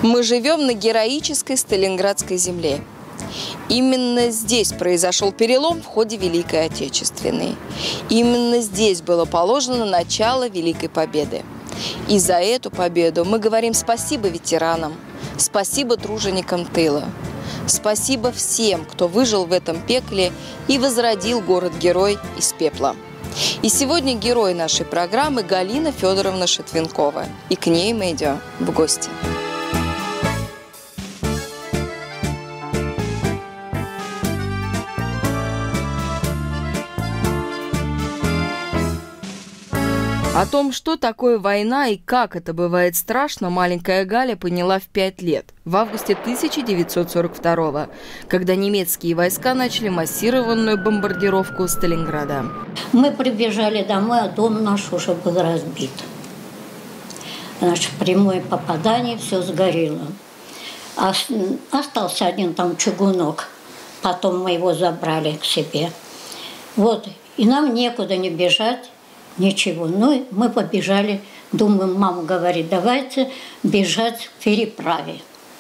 Мы живем на героической Сталинградской земле. Именно здесь произошел перелом в ходе Великой Отечественной. Именно здесь было положено начало Великой Победы. И за эту победу мы говорим спасибо ветеранам, спасибо труженикам тыла. Спасибо всем, кто выжил в этом пекле и возродил город-герой из пепла. И сегодня герой нашей программы Галина Федоровна Шетвенкова. И к ней мы идем в гости. О том, что такое война и как это бывает страшно, маленькая Галя поняла в 5 лет, в августе 1942-го, когда немецкие войска начали массированную бомбардировку Сталинграда. Мы прибежали домой, а дом наш уже был разбит. Значит, прямое попадание, все сгорело. Остался один там чугунок, потом мы его забрали к себе. Вот, и нам некуда не бежать. Ничего. Ну, мы побежали, думаем, мама говорит, давайте бежать к переправе.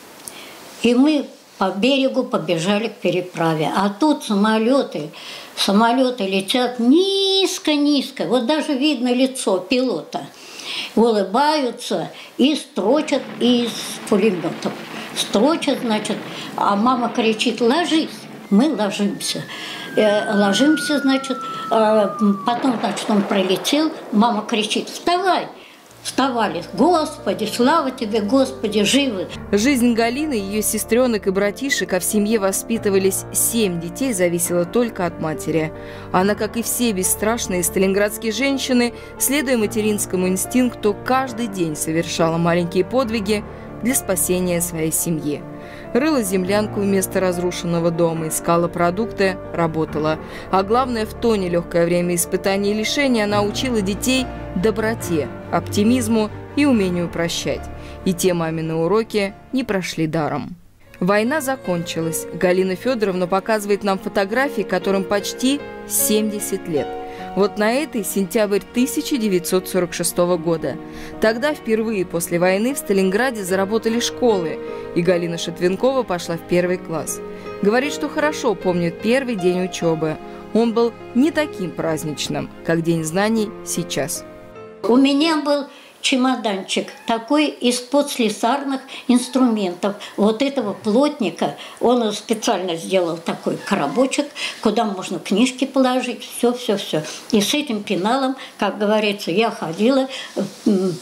И мы по берегу побежали к переправе. А тут самолеты летят низко-низко. Вот даже видно лицо пилота. Улыбаются и строчат из пулеметов. Строчат, значит, а мама кричит, ложись. Мы ложимся. Ложимся, значит, потом, значит, он пролетел, мама кричит, вставай! Вставали. Господи, слава тебе, Господи, живы! Жизнь Галины, ее сестренок и братишек, а в семье воспитывались 7 детей, зависела только от матери. Она, как и все бесстрашные сталинградские женщины, следуя материнскому инстинкту, каждый день совершала маленькие подвиги для спасения своей семьи. Рыла землянку вместо разрушенного дома, искала продукты, работала. А главное, в то нелегкое время испытаний и лишений она учила детей доброте, оптимизму и умению прощать. И те мамины уроки не прошли даром. Война закончилась. Галина Федоровна показывает нам фотографии, которым почти 70 лет. Вот на этой сентябрь 1946 года. Тогда впервые после войны в Сталинграде заработали школы, и Галина Шетвенкова пошла в 1 класс. Говорит, что хорошо помнит первый день учебы. Он был не таким праздничным, как День знаний сейчас. У меня был чемоданчик такой из-под слесарных инструментов. Вот этого плотника, он специально сделал такой коробочек, куда можно книжки положить, все. И с этим пеналом, как говорится, я ходила в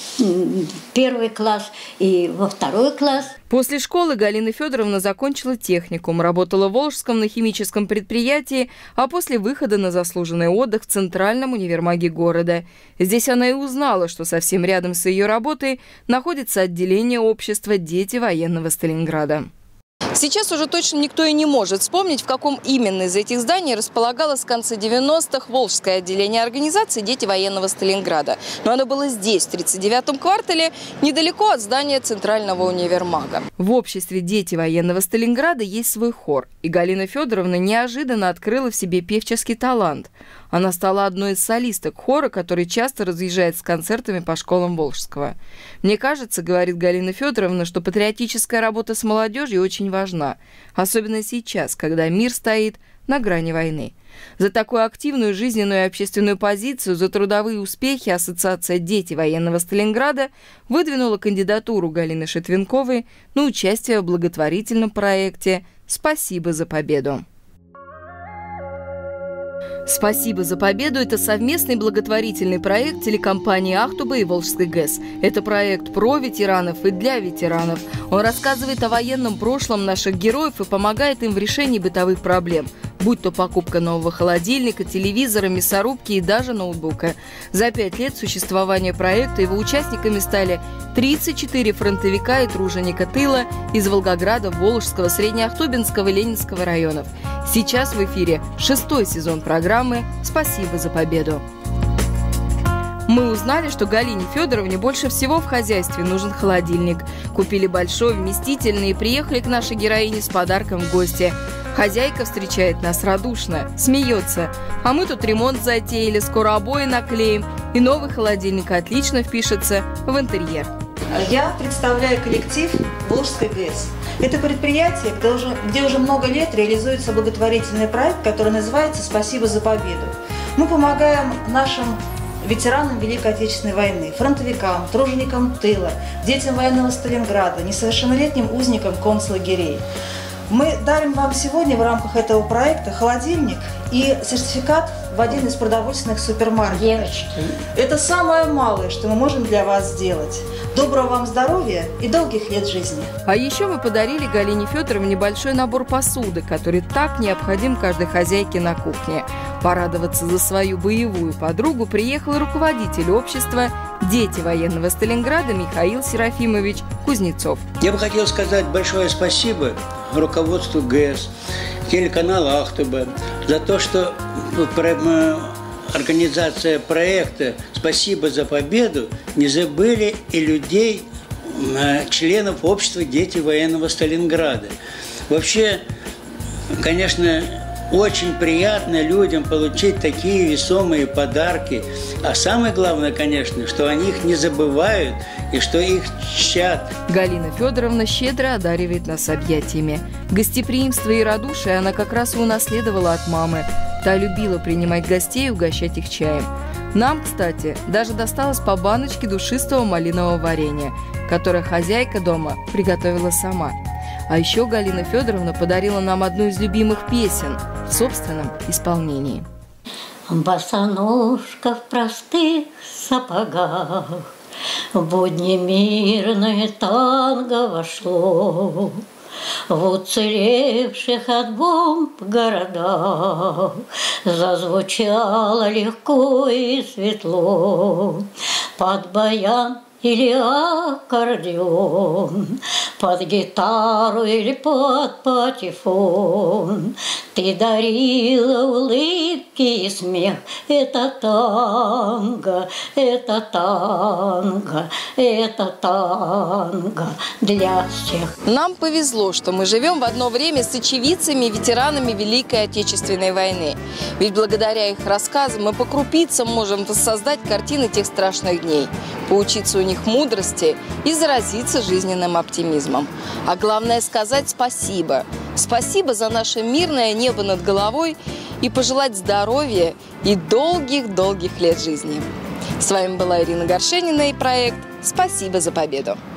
1 класс и во 2 класс. После школы Галина Федоровна закончила техникум, работала в Волжском на химическом предприятии, а после выхода на заслуженный отдых в Центральном универмаге города. Здесь она и узнала, что совсем рядом с ее работой находится отделение общества «Дети военного Сталинграда». Сейчас уже точно никто и не может вспомнить, в каком именно из этих зданий располагалось в конце 90-х Волжское отделение организации «Дети военного Сталинграда». Но оно было здесь, в 39-м квартале, недалеко от здания Центрального универмага. В обществе «Дети военного Сталинграда» есть свой хор. И Галина Федоровна неожиданно открыла в себе певческий талант. Она стала одной из солисток хора, который часто разъезжает с концертами по школам Волжского. «Мне кажется, — говорит Галина Федоровна, — что патриотическая работа с молодежью очень важна, особенно сейчас, когда мир стоит на грани войны. За такую активную жизненную и общественную позицию, за трудовые успехи Ассоциация «Дети военного Сталинграда» выдвинула кандидатуру Галины Шетвенковой на участие в благотворительном проекте «Спасибо за победу». «Спасибо за победу» – это совместный благотворительный проект телекомпании «Ахтуба» и Волжской ГЭС. Это проект про ветеранов и для ветеранов. Он рассказывает о военном прошлом наших героев и помогает им в решении бытовых проблем, будь то покупка нового холодильника, телевизора, мясорубки и даже ноутбука. За 5 лет существования проекта его участниками стали 34 фронтовика и труженика тыла из Волгограда, Волжского, Среднеахтубинского и Ленинского районов. Сейчас в эфире 6-й сезон программы «Спасибо за победу». Мы узнали, что Галине Федоровне больше всего в хозяйстве нужен холодильник. Купили большой, вместительный и приехали к нашей героине с подарком в гости. Хозяйка встречает нас радушно, смеется. А мы тут ремонт затеяли, скоро обои наклеим, и новый холодильник отлично впишется в интерьер. Я представляю коллектив Волжской ГЭС. Это предприятие, где уже много лет реализуется благотворительный проект, который называется «Спасибо за победу». Мы помогаем нашим ветеранам Великой Отечественной войны, фронтовикам, труженикам тыла, детям военного Сталинграда, несовершеннолетним узникам концлагерей. Мы дарим вам сегодня в рамках этого проекта холодильник и сертификат в один из продовольственных супермаркетов. Девочки. Это самое малое, что мы можем для вас сделать. Доброго вам здоровья и долгих лет жизни. А еще мы подарили Галине Федоровне небольшой набор посуды, который так необходим каждой хозяйке на кухне. Порадоваться за свою боевую подругу приехал руководитель общества «Дети военного Сталинграда» Михаил Серафимович Кузнецов. Я бы хотел сказать большое спасибо руководству ГЭС, телеканалу Ахтуба за то, что организация проекта «Спасибо за победу» не забыли и людей, членов общества «Дети военного Сталинграда». Вообще, конечно, очень приятно людям получить такие весомые подарки. А самое главное, конечно, что они их не забывают и что их чтят. Галина Федоровна щедро одаривает нас объятиями. Гостеприимство и радушие она как раз и унаследовала от мамы. Та любила принимать гостей и угощать их чаем. Нам, кстати, даже досталось по баночке душистого малинового варенья, которое хозяйка дома приготовила сама. А еще Галина Федоровна подарила нам одну из любимых песен в собственном исполнении. Босоножка в простых сапогах, в будни мирное танго вошло, в уцелевших от бомб городах зазвучало легко и светло, под баян или аккордеон, под гитару или под патефон. Ты дарила улыбки и смех. Это танго, это танго, это танго для всех. Нам повезло, что мы живем в одно время с очевидцами и ветеранами Великой Отечественной войны. Ведь благодаря их рассказам мы по крупицам можем воссоздать картины тех страшных дней, поучиться у них мудрости и заразиться жизненным оптимизмом. А главное сказать спасибо. Спасибо за наше мирное небо над головой и пожелать здоровья и долгих-долгих лет жизни. С вами была Ирина Горшенина и проект «Спасибо за победу».